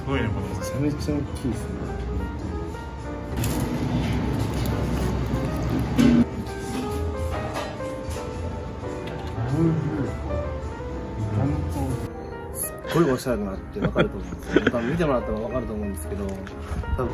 すごいね、このめちゃめちゃ大きいですね。すっごいおしゃれだなって分かると思うんですよ。多分見てもらったら分かると思うんですけど、多分ありがとう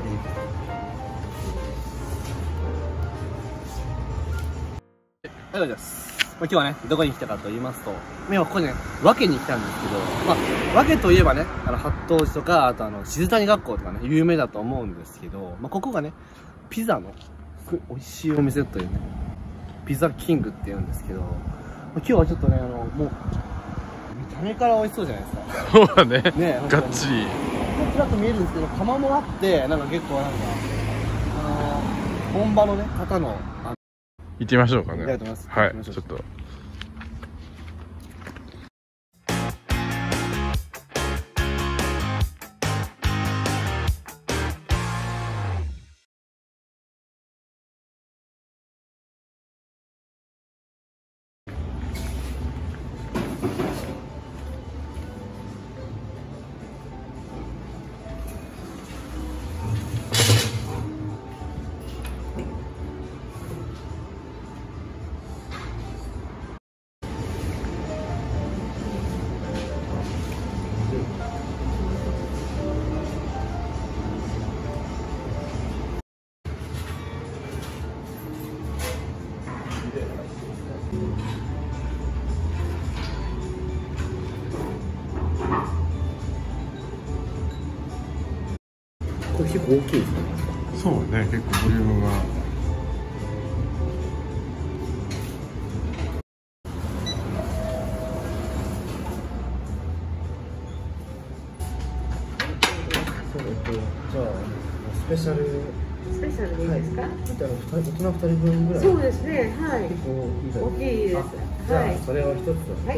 ございます。今日はね、どこに来たかと言いますと、今ここにね、和気に来たんですけど、和気といえばね、八頭寺とか、あと静谷学校とかね、有名だと思うんですけど、ここがね、ピザの美味しいお店というね、ピザキングって言うんですけど、今日はちょっとね、もう、見た目から美味しそうじゃないですか。 そうだね。 ね、 がっちり。 ちらっと見えるんですけど、窯もあって、なんか結構本場のね、方の、 行ってみましょうかね。 ありがとうございます。 はい、ちょっと。 これ結構大きいですね。 そうね、結構ボリュームが。 じゃあスペシャルでいいですか？ 大人2人分ぐらい。 そうですね。はい。 結構大きいです。 じゃあそれを一つ。 はい。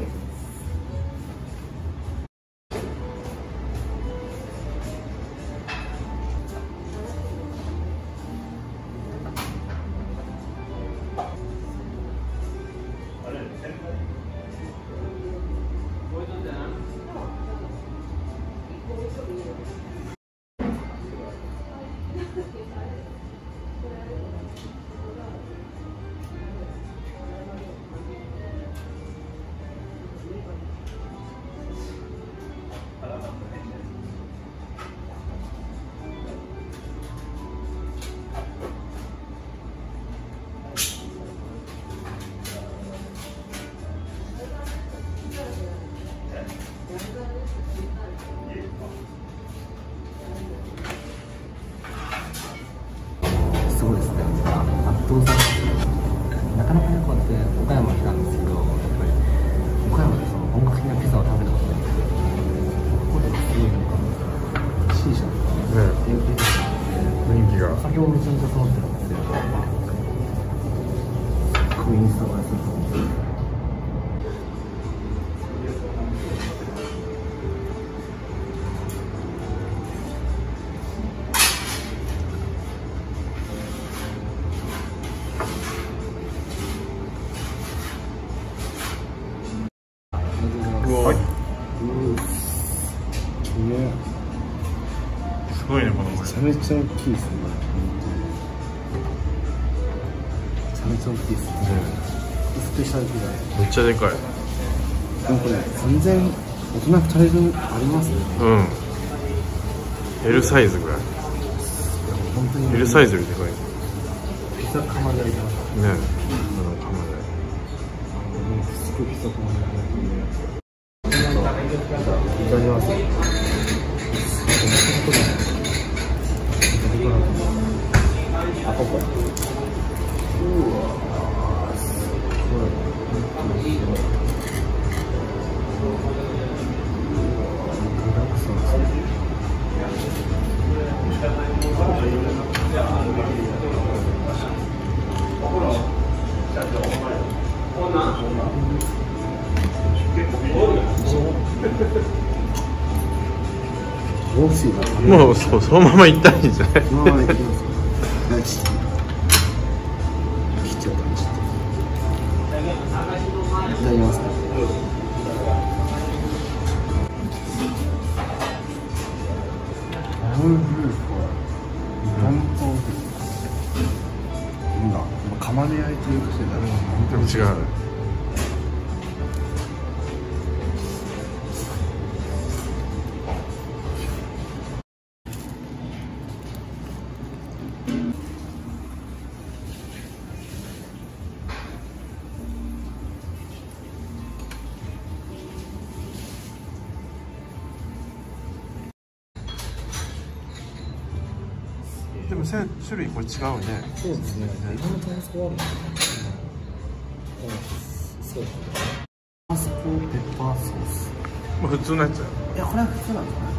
すごいですね。圧倒されて、なかなかねこうやって岡山来たんですけど、やっぱり岡山でその本格的なピザを食べたことないんですけど、ここですごいなんか C 社とかね、 人気が。 先ほどめちゃめちゃ揃ってるんですよ。すごいインスタ映えすると思うんですよ。 はい。 すごいね、このめちゃめちゃ大きいですね。めちゃめちゃ大きいですね。スペシャルピザ。 めっちゃでかい。 でもこれ全然大人2人分ありますね。 うん。L サイズぐらい。 本当に L サイズよりでかい。 ピザ窯で焼いてましたね。窯で。 すごいピザ窯で焼いてる。いただきます。あ、ここ。うわ、すごい。リラックスなんですね。 もうそのまま行ったらいいんじゃない？ そのまま行きます。ナイス。切っちゃった。いただきます。 違う。でも種類これ違うね。 そうですね。いろんな感想あるんですね。そうですね。タバスコペッパーソース。 まあ普通のやつや。 いや、これは普通なんですかね。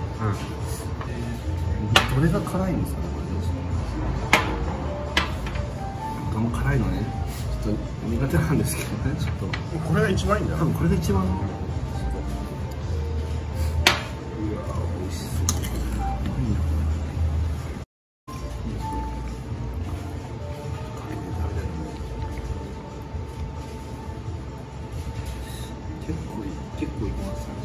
どれが辛いんですかね、これ。どの辛いのね、ちょっと苦手なんですけどね、ちょっと。 これが一番いいんだよ。 多分これが一番。うわ、美味しそう。結構いきますね。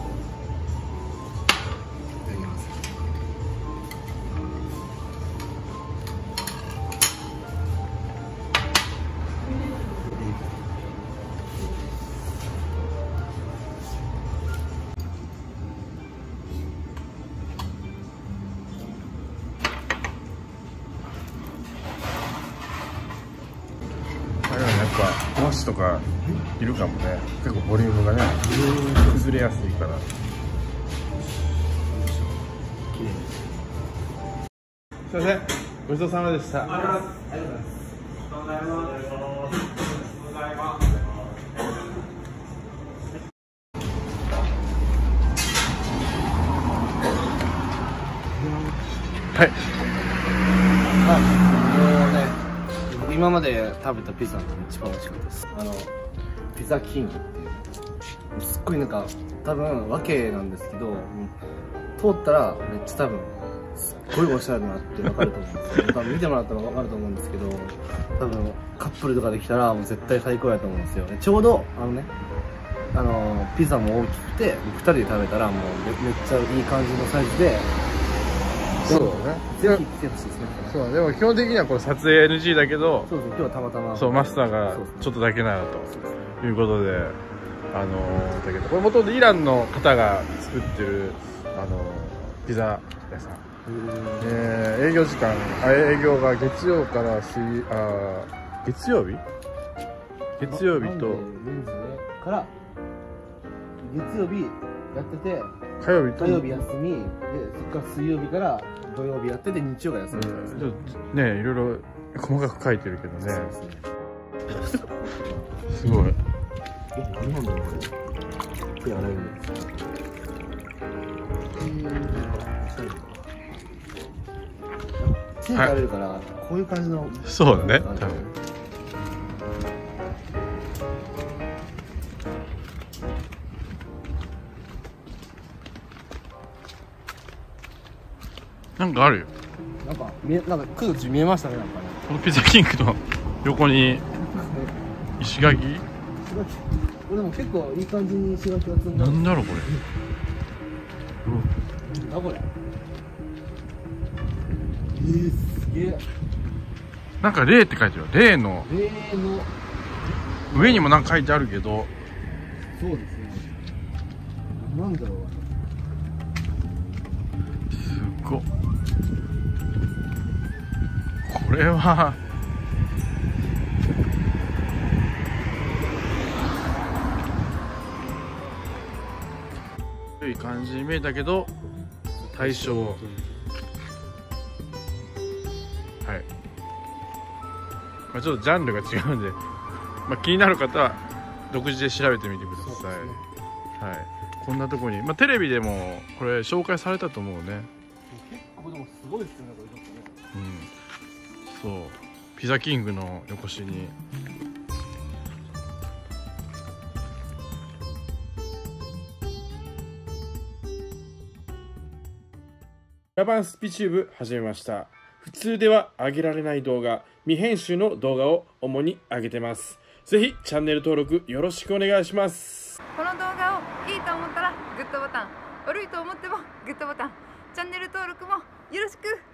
いただきます。 あれはやっぱもしとかいるかもね。結構ボリュームがね崩れやすいから。 綺麗。 すいません、ごちそうさまでした。 ありがとうございます。 はい。 もうね、今まで食べたピザの一番美味しかったです。ピザキングっていう、すっごいなんか多分和系なんですけど、通ったらめっちゃ多分すっごいおしゃれだなって分かると思うんですよ。多分見てもらったら分かると思うんですけど、多分カップルとかできたらもう絶対最高やと思うんですよ。ちょうどピザも大きくて2人で食べたらもうめっちゃいい感じのサイズで。 そうだね。 ぜひ来てほしいですね。 そう、でも基本的にはこれ撮影 NG だけど、 そうそう、今日はたまたま。 そう、マスターがちょっとだけならということで、だけどこれ元々イランの方が作ってるピザ屋さん。営業時間、営業が月曜から月曜日とから月曜日やってて、 火曜日と火曜日休みで、そっから水曜日から土曜日やってて、日曜が休みなんですね。 ね、いろいろ細かく書いてるけどね。すごい。 何なんだろうこれ。手洗えるんですか。手洗えるから、こういう感じの。 そうだね、多分。なんかあるよ。 なんか来るうち見えましたね、なんかね。 このピザキングの横に石垣。 これでも結構いい感じに石垣が積んで。 なんだろうこれ。 なんだこれ。すげえ。 なんか霊って書いてるよ。霊の上にもなんか書いてあるけど。 そうですね。なんだろう。 すごっ。これは良い感じに見えたけど対象、はい、まあ、ちょっとジャンルが違うんで、まあ、気になる方は独自で調べてみてください、ね、はい、こんなところに、まあ、テレビでもこれ紹介されたと思うね。 結構でもすごいですよね、これちょっとね。 うん、そう、ピザキングの横しにラバンスピチューブ始めました。普通では上げられない動画、未編集の動画を主に上げてます。ぜひチャンネル登録よろしくお願いします。 この動画をいいと思ったらグッドボタン、悪いと思ってもグッドボタン、チャンネル登録もよろしく。